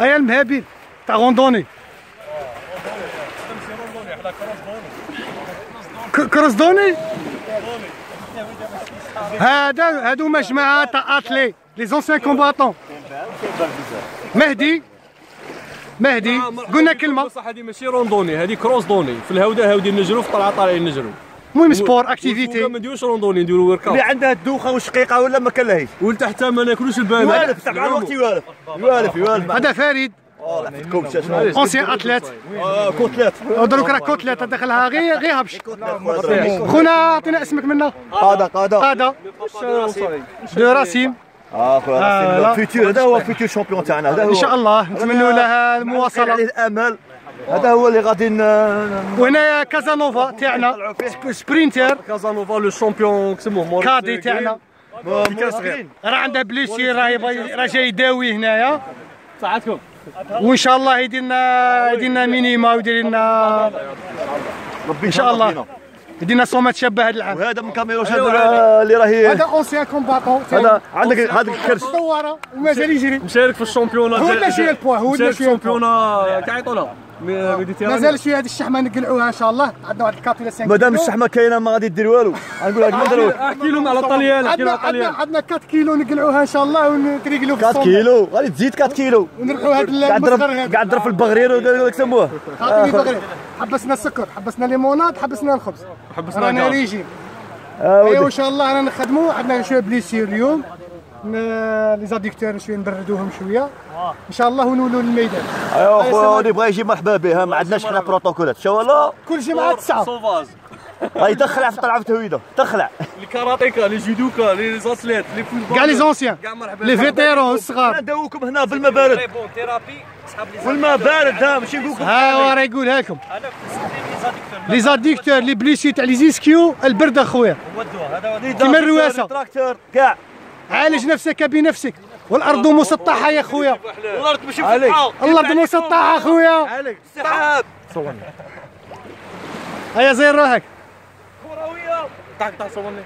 هيا المهابيل تاع غوندوني. كروسدوني. هادو مجموعة تاع اتلي لي زونسيان كومباتون. مهدي قلنا كلمة بصح هذه ماشي روندوني، هذه كروس دوني، في الهودة هاودي نجرو، في الطلعة طالعين نجرو. المهم سبور اكتيفيتي. ما نديروش روندوني، نديرو ورك اوت. اللي عندها الدوخه والشقيقه ولا ما كلهيش. ولتحت ما ناكلوش البان. يوالف تاع الوقت يوالف. هذا فريد اونسيان اتليت. كوتلات. دروك راه كوتلات داخلها غير هبش. خونا عطينا اسمك منا. قاده دو راسيم. خويا فيتور، هذا هو فيتور شامبيون تاعنا، هذا هو ان شاء الله نتمنوا له المواصله. عليه الامل، هذا هو اللي غادي وهنايا كازانوفا تاعنا سبرينتر. كازانوفا لو شامبيون كسموه كادي تاعنا راه عنده بليسير، راه جاي يداوي هنايا. ساعتكم وان شاء الله يدير لنا مينيما ويدير لنا ربي ان شاء الله يدير لنا صومات شابه هذا العام. وهذا من كاميروش اللي راهي هذا اونسيان كومباتون. هذا عندك هذاك الكرش دواره ومازال يجري، مشارك في الشامبيونات. هو ولا شويه البوا، هو ولا شويه الشامبيونات كيعيطولها ميديتيراني. مازال شويه هذه الشحمه نقلعوها ان شاء الله. عندنا واحد الكابيلا 5 مادام الشحمه كاينه ما غادي دير والو. نقول لك احكي لهم على الطليان، احكي لهم على الطليان. عندنا 4 كيلو نقلعوها ان شاء الله ونتريقلوا في 4 كيلو غادي تزيد 4 كيلو ونربحوا هذا المسخر هذا. قاعد ضرب في البغرير ولا يسموه. عطيني بغرير. حبسنا السكر، حبسنا ليموناد، حبسنا الخبز، رانا ريجيم. ايوا ان شاء الله رانا نخدموا. عندنا شويه بليسير اليوم، لي زاديكتور شويه نبردوهم شويه ان شاء الله ونولوا للميدان. ايوا خويا اللي بغى يجي مرحبا به، ما عندناش حنا بروتوكولات ان شاء الله. كل جمعه 9 سوفاج غادي تخلع في طلعه تهويده، تخلع الكاراتيكا، لي جودوكا، لي زاسليت، لي فوتبول، كاع لي زونسيان، لي فيتيرون الصغار. نداوكم هنا في الماء بارد، في الماء بارد. ها ماشي نقول لكم ها هو راه يقولها لكم. لي زاديكتور لي بليسي تاع لي زيسكيو البرد اخويا كيما الرواسه. تراكتور كاع. عالج نفسك بنفسك، والارض مسطحه يا خويا. الارض ماشي مسطحه، الارض مسطحه اخويا. السحاب. هيا زير روحك. كرويه طاق صورني.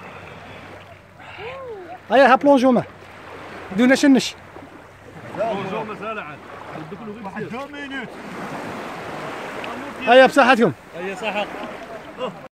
هيا ها بلونجو معاه بدون شنش. بونجور مازال عاد واحد 2 مينوت. هيا بصحتكم. هيا صحه.